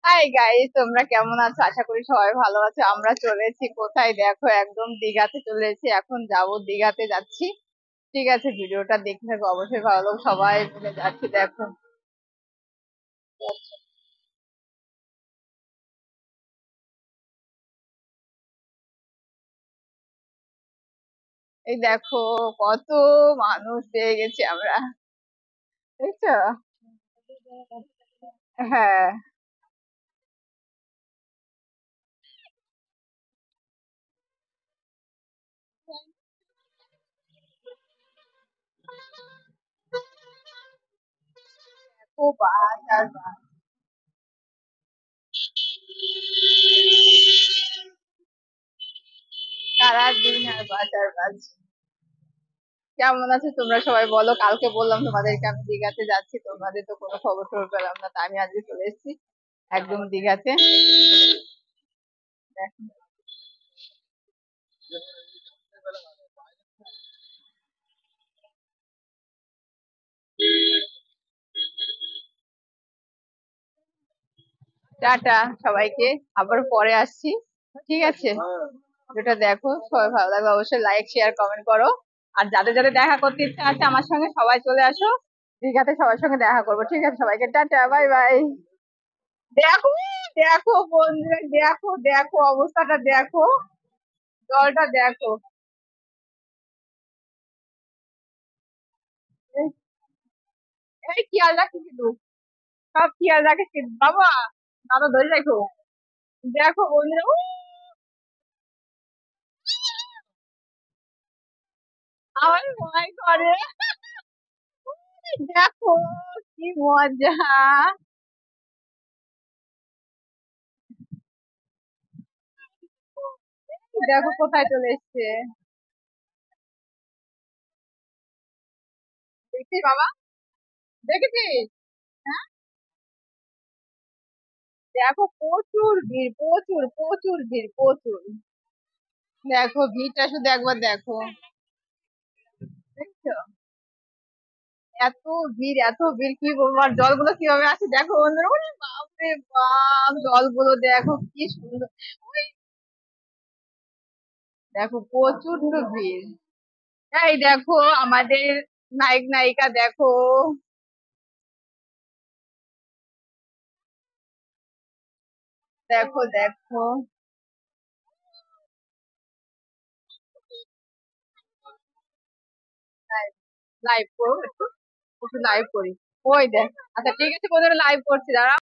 Hi guys, তোমরা কেমন আছো? আশা করি সবাই ভালো আছো। আমরা চলে এসেছি কোথায় দেখো, একদম দীঘাতে চলে এসেছি। এখন যাব, দীঘাতে যাচ্ছি। ঠিক আছে, ভিডিওটা দেখতে থাকো, অবশ্যই ভালো লাগবে। সবাই মিলে যাচ্ছি, দেখো। এই দেখো, কত মানুষ পেয়ে গেছি আমরা, দেখছো? হ্যাঁ। ও বাস আর বাস। সারাদিন আর বাস আর বাস। কেমন আছো তোমরা সবাই বলো? কালকে বললাম তোমাদেরকে আমি দীঘাতে যাচ্ছি, তোমাদের তো কোনো খবর টবর পেলাম না, তাই আমি আজকে চলে এসেছি একদম দীঘাতে। দেখো, টাটা সবাইকে, আবার পরে আসছি। ঠিক আছে, যেটা দেখো সবাই ভালো লাগবে, অবশ্যই লাইক শেয়ার কমেন্ট করো। আর যাদের যাদের দেখা করতে ইচ্ছা আছে আমার সঙ্গে, সবাই চলে আসো দীঘাতে, সবার সঙ্গে দেখা করবো। ঠিক আছে, সবাইকে টাটা, বাই বাই। দেখো, দেখো বন্ধুরা, দেখো দেখো অবস্থাটা দেখো, জলটা দেখো। এই এই খেয়াল রাখিস কিন্তু, সব খেয়াল রাখিস কিন্তু বাবা। দাদা ধরে রাখো। দেখো বন্ধুরা, আমার ভয় করে। দেখো কি মজা। দেখো কোথায় চলে এসছে, দেখছিস বাবা? দেখেছিস? হ্যাঁ, দেখো প্রচুর ভিড়, প্রচুর প্রচুর ভিড়, প্রচুর। দেখো ভিড়টা শুধু একবার দেখো, দেখছো? এত ভিড়, এত ভিড়, কি বলবো। আর জলগুলো কিভাবে আসে দেখো বন্ধুরা, ওরে বাপরে বাপ, জলগুলো দেখো কি সুন্দর। ওই দেখো প্রচন্ড ভিড়। এই দেখো আমাদের নায়ক নায়িকা, দেখো। দেখো দেখো, লাইভ, লাইভ করো একটু, একটু লাইভ করি। ওই দেখ, আচ্ছা ঠিক আছে বন্ধুরা, লাইভ করছি, দাঁড়া।